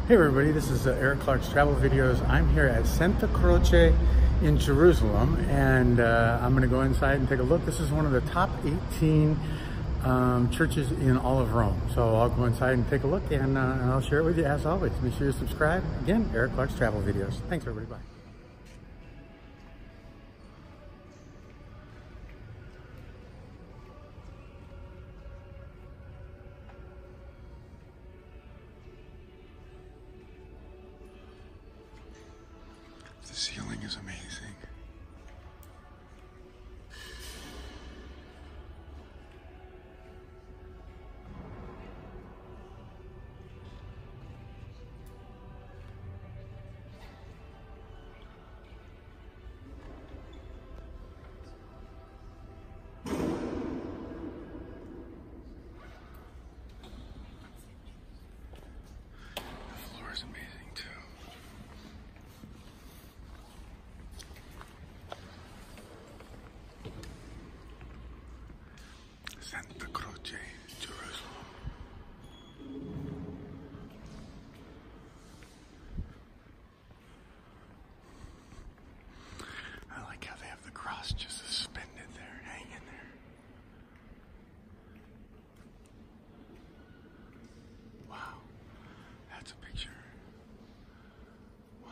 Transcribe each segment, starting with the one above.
Hey everybody, this is Eric Clark's Travel Videos. I'm here at Santa Croce in Jerusalem, and I'm going to go inside and take a look. This is one of the top 18 churches in all of Rome. So I'll go inside and take a look, and I'll share it with you as always. Make sure you subscribe. Again, Eric Clark's Travel Videos. Thanks everybody, bye. The ceiling is amazing. The floor is amazing too. Santa Croce, Jerusalem. I like how they have the cross just suspended there, hanging there. Wow, that's a picture. Wow.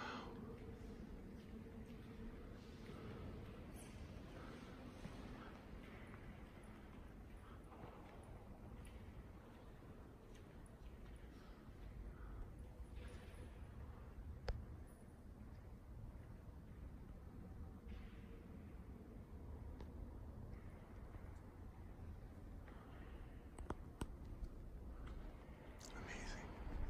Amazing.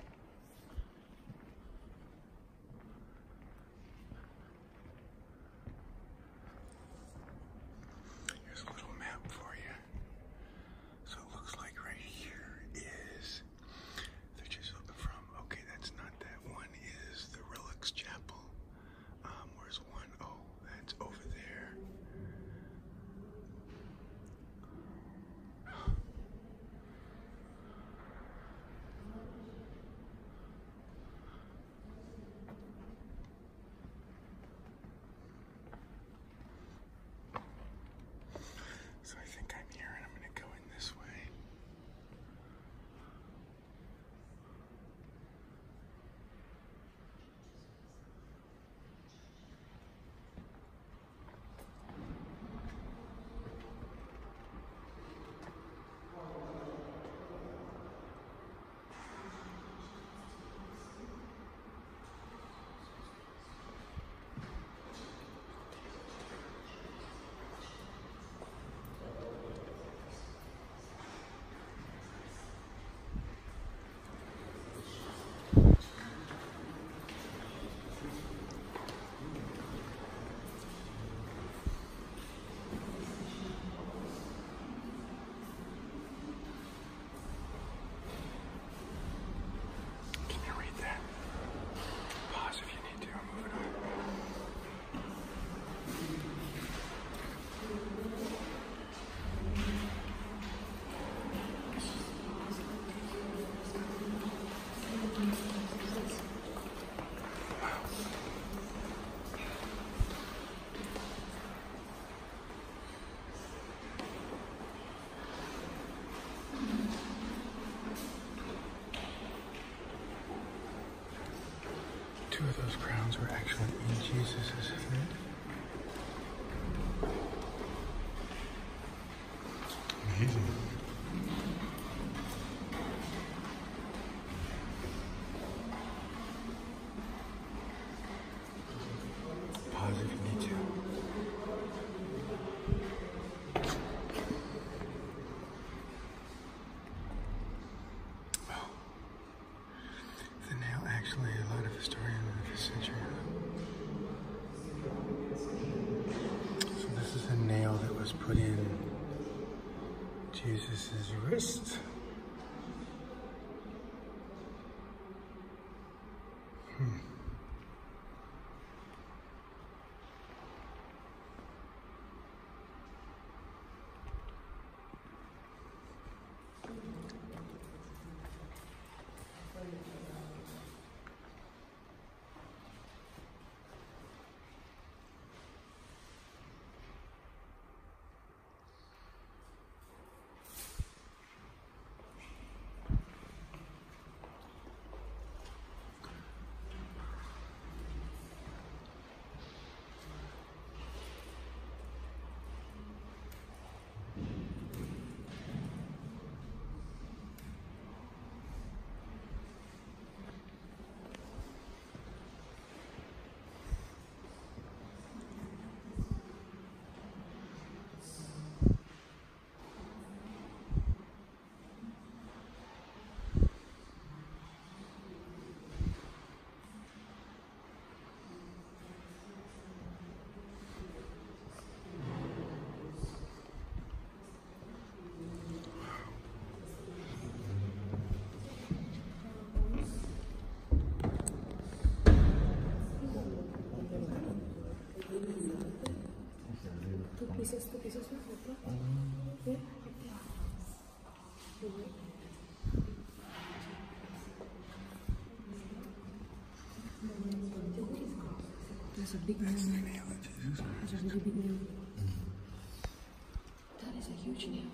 Here's a little map for you. So it looks like right here is they're just looking from. Okay, that's not that one. Is the relics chapel? Where's one? Oh, that's over there. So I think I'm here and I'm going to go in this way. Can you read that? Pause if you need to. I'm moving on. Two of those crowns were actually in Jesus' head. Amazing. Pause if you need to. Well, the nail actually, a lot of historians of the century. So this is a nail that was put in Jesus' wrist. That's a big nail. That's the nail of Jesus Christ. That's a really big nail. That is a huge nail.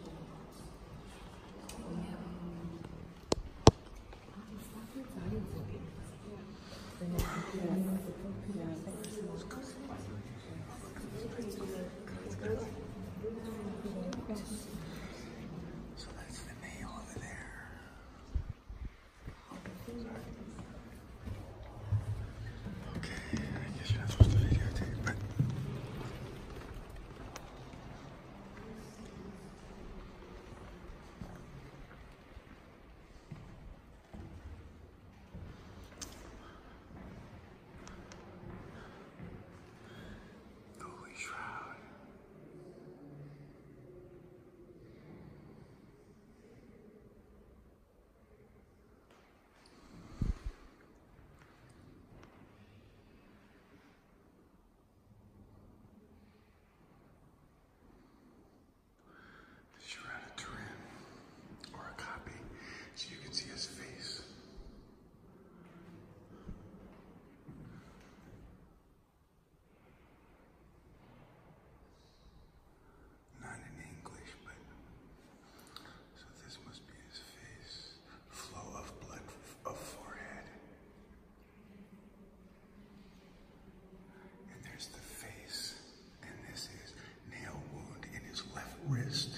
So that's the nail over there. Okay, I guess you're not supposed to videotape, but holy shroud. The shroud of Turin, or a copy, so you can see his face. Not in English, but so this must be his face. Flow of blood of forehead. And there's the face, and this is nail wound in his left wrist.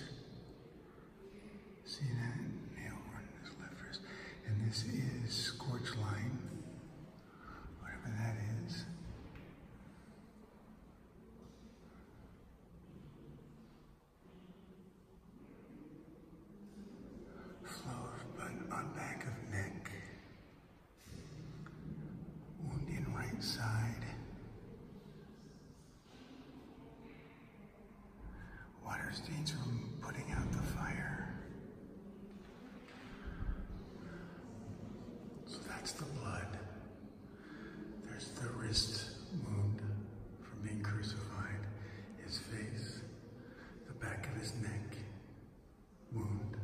See that? Nail wound in his left wrist. And this is scorch line, whatever that is. Flow of blood on back of neck. Wound in right side. Water stains from putting out the fire. So that's the blood. There's the wrist wound from being crucified. His face. The back of his neck. Wound.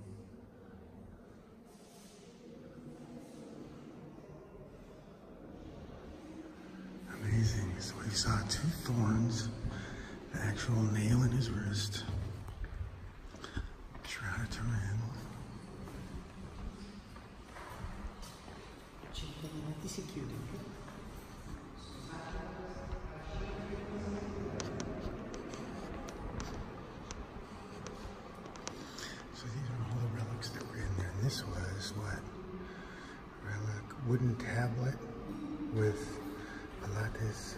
Amazing. So we saw 2 thorns, the actual nail in his wrist, shroud of Turin. So these are all the relics that were in there. And this was what? Relic, wooden tablet with Pilates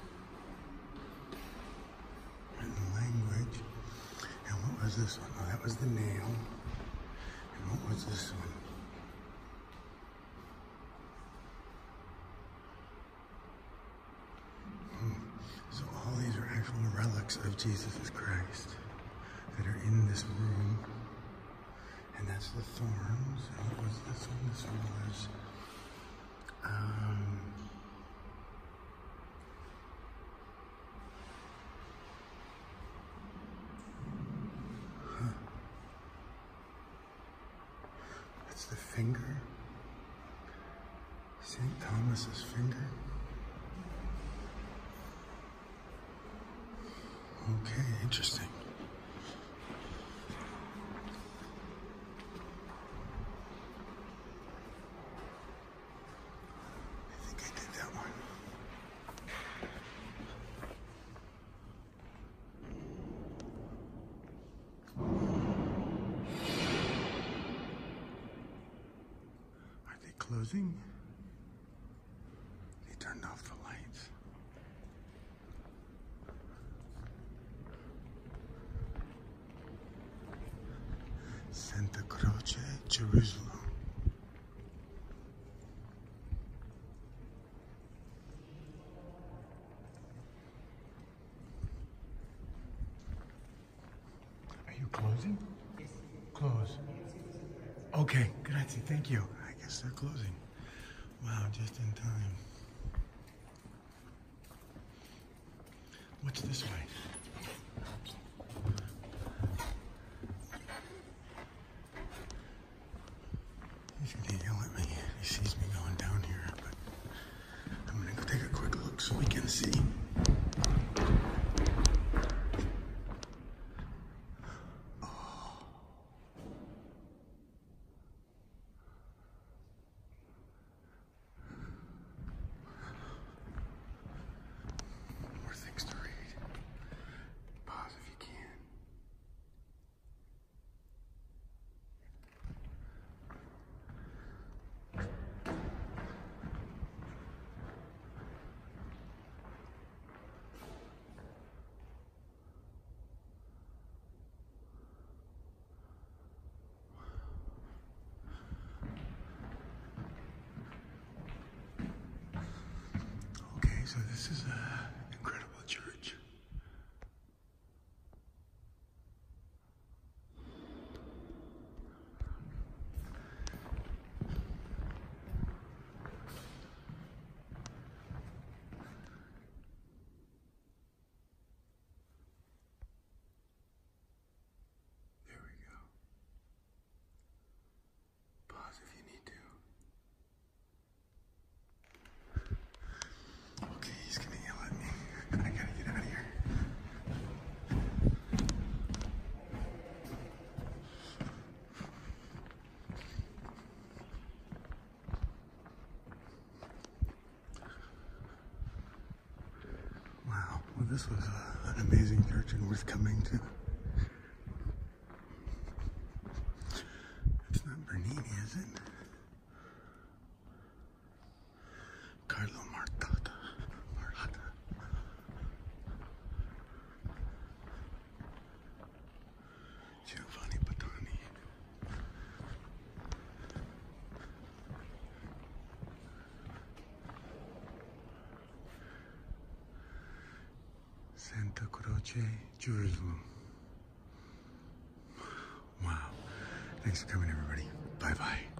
written language. And what was this one? Oh, that was the nail. And what was this one? So all these are actual relics of Jesus Christ that are in this room. And that's the thorns. And what was this one? This one was that's the finger. St. Thomas's finger. Okay, interesting. I think I did that one. Are they closing? They turned off the lights. Santa Croce, Jerusalem. Are you closing? Yes. Close. Okay, grazie, thank you. I guess they're closing. Wow, just in time. What's this way? He's gonna yell at me. He sees me going down here, but I'm gonna go take a quick look so we can see. More things to read. Pause if you can. So this is an incredible church. There we go. Pause if you need to. Okay, he's gonna yell at me. I gotta get out of here. Wow, well this was an amazing church and worth coming to. It's not Bernini, is it? Carlo Martata. Giovanni Patani. Santa Croce, Jerusalem. Wow. Thanks for coming, everybody. Bye-bye.